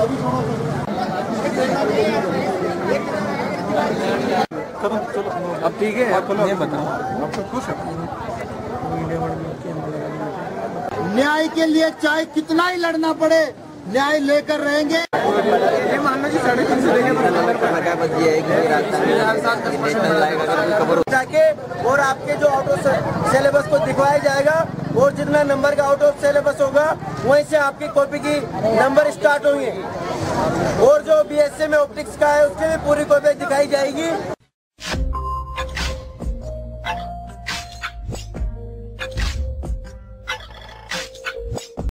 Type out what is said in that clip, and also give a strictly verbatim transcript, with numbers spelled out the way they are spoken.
अब ठीक है, ये बताओ आप सब खुश हैं? न्याय के लिए चाहे कितना ही लड़ना पड़े, न्याय लेकर रहेंगे। ये मानना जी साढ़े तीन सौ जाके और आपके जो आउट ऑफ सिलेबस को दिखवाया जाएगा और जितना नंबर का आउट ऑफ सिलेबस होगा वहीं से आपकी कॉपी की नंबर स्टार्ट होंगे। और जो बीएससी में ऑप्टिक्स का है उसकी भी पूरी कॉपी दिखाई जाएगी।